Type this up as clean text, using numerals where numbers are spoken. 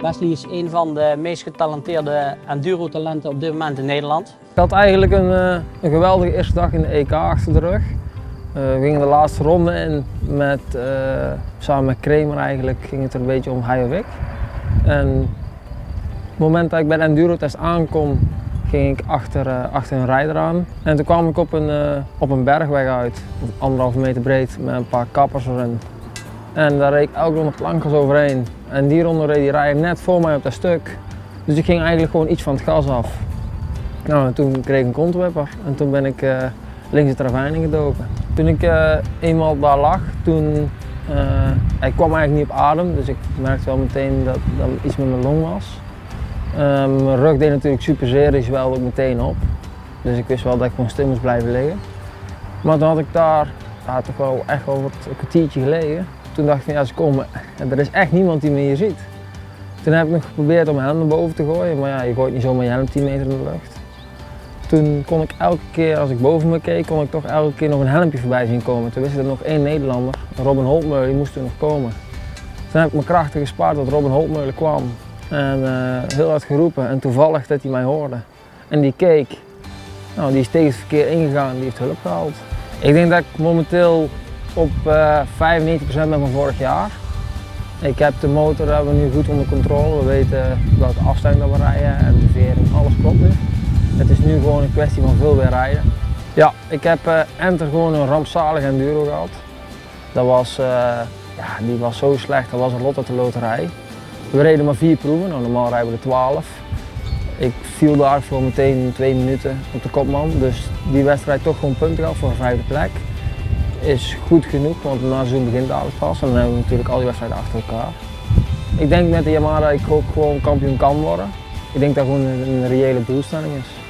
Wesley is een van de meest getalenteerde enduro-talenten op dit moment in Nederland. Ik had eigenlijk een geweldige eerste dag in de EK achter de rug. We gingen de laatste ronde in met, samen met Kramer eigenlijk, ging het er een beetje om hij of ik. En op het moment dat ik bij de enduro-test aankom, ging ik achter een rijder aan. En toen kwam ik op een bergweg uit, 1,5 meter breed, met een paar kappers erin. En daar reed ik elke ronde plankers overheen. En die ronde reed die rijder net voor mij op dat stuk. Dus ik ging eigenlijk gewoon iets van het gas af. Nou, en toen kreeg ik een kontwipper en toen ben ik links het ravijn ingedoken. Toen ik eenmaal daar lag, ik kwam eigenlijk niet op adem, dus ik merkte wel meteen dat er iets met mijn long was. Mijn rug deed natuurlijk super zeer, die zwelde ook meteen op. Dus ik wist wel dat ik gewoon stil moest blijven liggen. Maar toen had ik daar toch wel echt over een kwartiertje gelegen. Toen dacht ik van ja, ze komen en er is echt niemand die me hier ziet. Toen heb ik nog geprobeerd om mijn helm naar boven te gooien, maar ja, je gooit niet zomaar je helm 10 meter in de lucht. Toen kon ik elke keer als ik boven me keek, kon ik toch elke keer nog een helmpje voorbij zien komen. Toen wist ik er nog één Nederlander, Robin Holtmeulen, die moest toen nog komen. Toen heb ik me krachtig gespaard dat Robin Holtmeulen kwam en heel hard geroepen en toevallig dat hij mij hoorde. En die keek, nou, die is tegen het verkeer ingegaan, die heeft hulp gehaald. Ik denk dat ik momenteel op 95% ben van vorig jaar. Ik heb de motor hebben we nu goed onder controle. We weten welke afstand we rijden en de vering, alles klopt nu. Het is nu gewoon een kwestie van veel weer rijden. Ja, ik heb Enter gewoon een rampzalige enduro gehad. Dat was, die was zo slecht, dat was een lot uit de loterij. We reden maar 4 proeven, nou, normaal rijden we er 12. Ik viel daarvoor meteen 2 minuten op de kopman, dus die wedstrijd toch gewoon punten gehad voor een 5e plek. Is goed genoeg, want na seizoen begint dadelijk pas en dan hebben we natuurlijk al die wedstrijden achter elkaar. Ik denk met de Yamaha dat ik ook gewoon kampioen kan worden. Ik denk dat gewoon een reële doelstelling is.